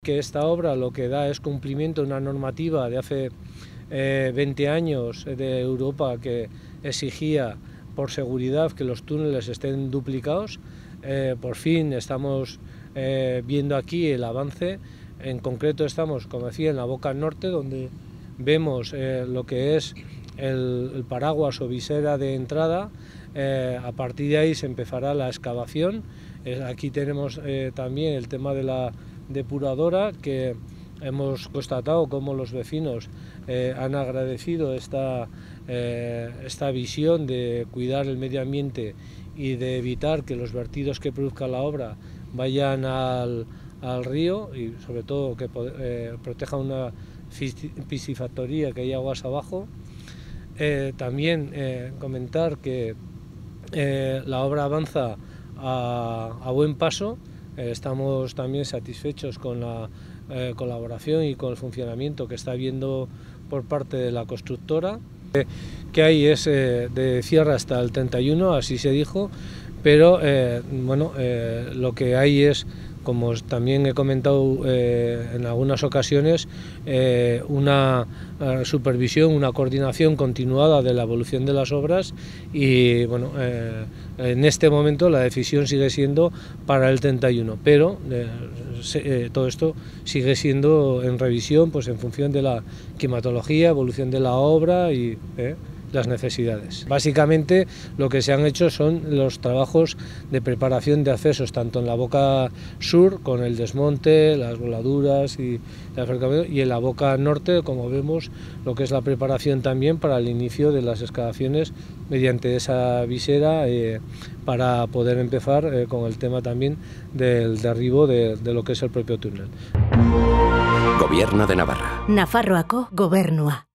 que esta obra lo que da es cumplimiento a una normativa de hace 20 años de Europa que exigía por seguridad que los túneles estén duplicados. Por fin estamos viendo aquí el avance. En concreto estamos, como decía, en la boca norte, donde vemos lo que es el paraguas o visera de entrada. A partir de ahí se empezará la excavación. Aquí tenemos también el tema de la depuradora, que hemos constatado cómo los vecinos han agradecido esta visión de cuidar el medio ambiente y de evitar que los vertidos que produzca la obra vayan al río, y sobre todo que proteja una piscifactoría, que hay aguas abajo. También comentar que la obra avanza a buen paso. Estamos también satisfechos con la colaboración y con el funcionamiento que está habiendo por parte de la constructora. Que hay es de cierre hasta el 31, así se dijo, pero bueno, lo que hay es, como también he comentado en algunas ocasiones, una supervisión, una coordinación continuada de la evolución de las obras, y bueno, en este momento la decisión sigue siendo para el 31, pero todo esto sigue siendo en revisión, pues en función de la climatología, evolución de la obra y las necesidades. Básicamente lo que se han hecho son los trabajos de preparación de accesos, tanto en la boca sur con el desmonte, las voladuras y el acercamiento, y en la boca norte, como vemos, lo que es la preparación también para el inicio de las excavaciones mediante esa visera, para poder empezar con el tema también del derribo de lo que es el propio túnel. Gobierno de Navarra. Nafarroako Gobernua.